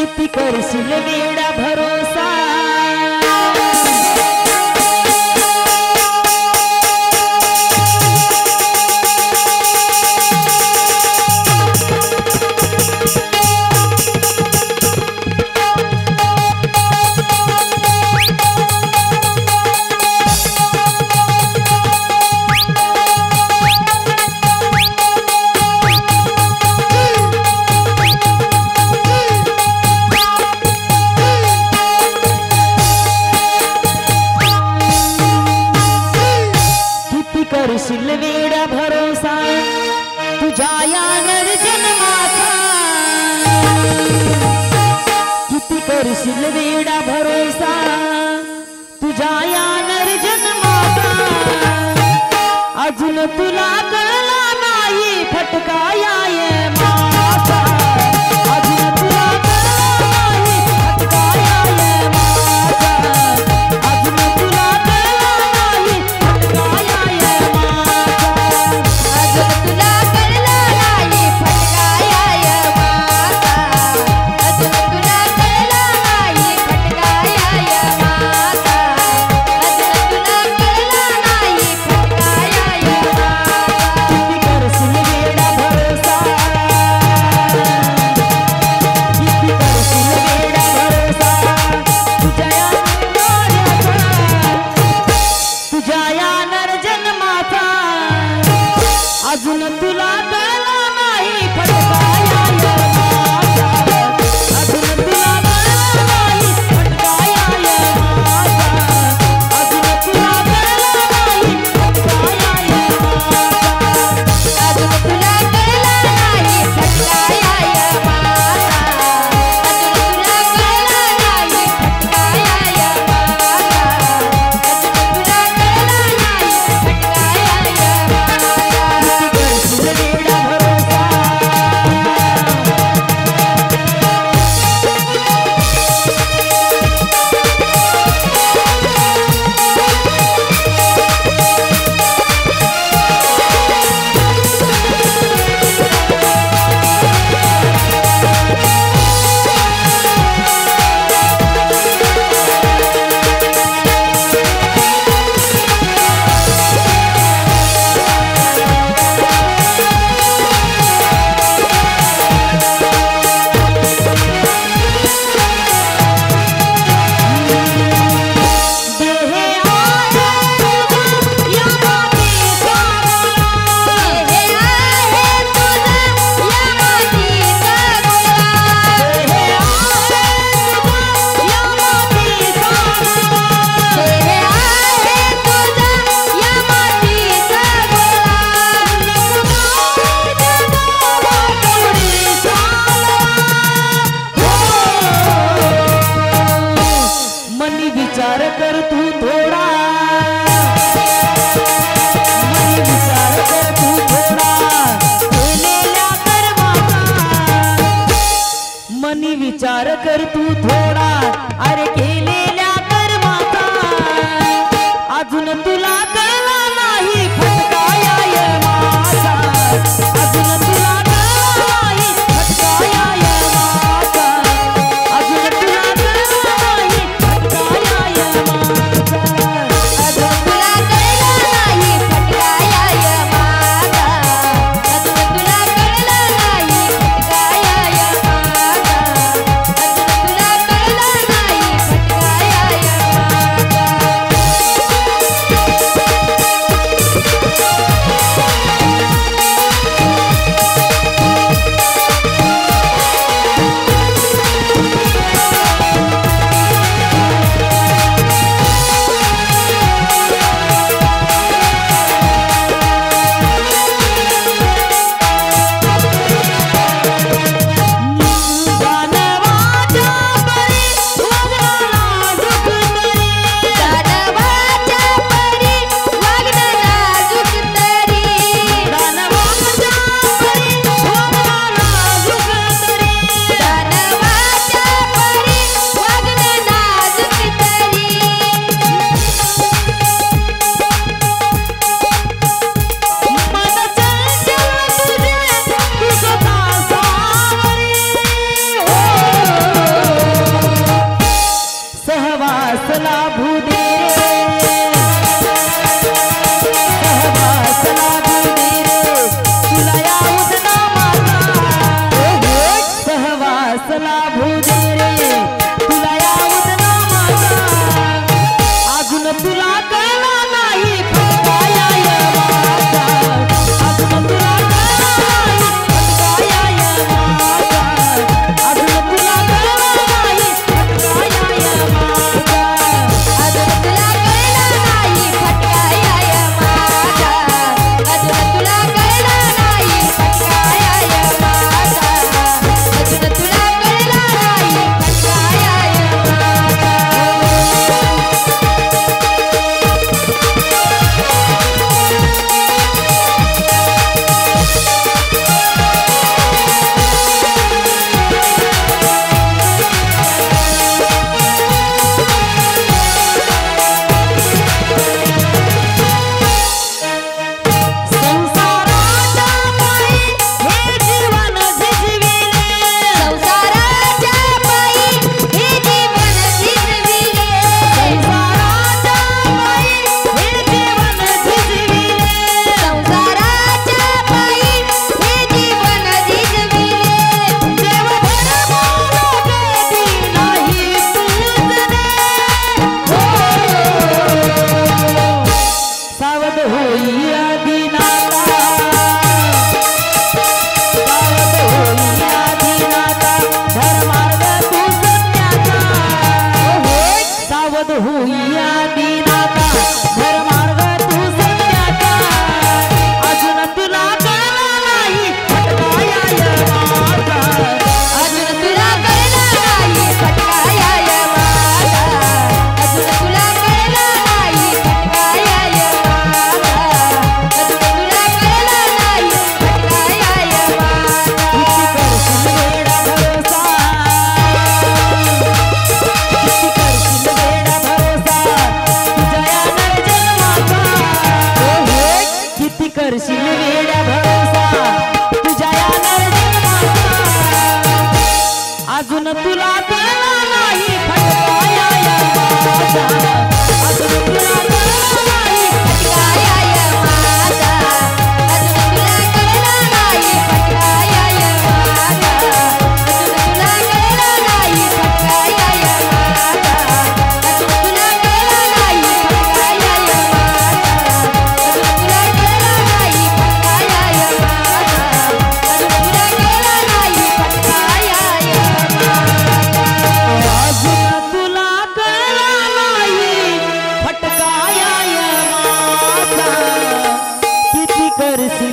किती करशील वेडा भरोसा करशील वेडा भरोसा तुझ्या या नरजन्माचा किती करशील वेडा भरोसा तुझ्या या नरजन्माचा अजून तुला कळला नाही फटका या माचा अजून तुला कळला नाही फटका या माचा अजून तुला कळला नाही फटका अजून तुला कळला नाही फटका या माचा अजून तुला कळला नाही फटका या माचा अजून तुला कळला नाही फटका या माचा अजून तुला कळला नाही फटका या माचा अजून तुला कळला नाही फटका या माचा अजून तुला कळला नाही फटका विचार कर तू थोडा विचार कर तू थोडा केलेल्या कर्माचा मनी विचार कर तू थोडा अरे केलेल्या कर्माचा अजून तुला कळला नाही फटका या माचा अजून तुला कळला नाही फटका या माचा अजून तुला कळला नाही फटका या माचा अजून तुला कळला नाही फटका या माचा अजून तुला कळला नाही फटका या माचा अजून तुला कळला नाही असला भूदे रे तुला यावत ना माझा अजून तुला कळला नाही फटकाया या माझा अजून तुला कळला नाही फटकाया या माझा अजून तुला कळला नाही फटकाया या माझा अजून तुला कळला नाही फटकाया या माझा अजून तुला कळला नाही फटकाया या माझा अजून तुला कळला नाही फटकाया या संसाराच्या पायी हे जीवन झिजविले संसाराच्या पायी हे जीवन झिजविले संसाराच्या पायी हे जीवन झिजविले संसाराच्या पायी हे जीवन झिजविले देवभर बोलते नाही तुझने सावध होई आदिनाथा सावध होई आदिनाथा धर्मार्ग तू सत्याचा सावध होई आदिनाथा धर्मार्ग तू सत्याचा अजून तुला कळला नाही फटकाया या माझा अजून तुला कळला नाही फटकाया या माझा अजून तुला कळला नाही फटकाया या माझा अजून तुला कळला नाही फटकाया या माझा किती करशील वेडा भरोसा किती करशील वेडा भरोसा तुझ्या या नरजन्माचा किती करशील वेडा भरोसा तुझ्या या नरजन्माचा अजून तुला कळला नाही फटकाया या माझा अजून तुला कळला नाही फटकाया या माझा अजून तुला कळला नाही फटकाया या माझा अजून तुला कळला नाही फटकाया या माझा अजून तुला कळला नाही फटकाया या माझा अजून तुला कळला नाही फटकाया या माझा अजून तुला कळला नाही फटकाया या माझा अजून तुला कळला नाही फटकाया या माझा किती करशील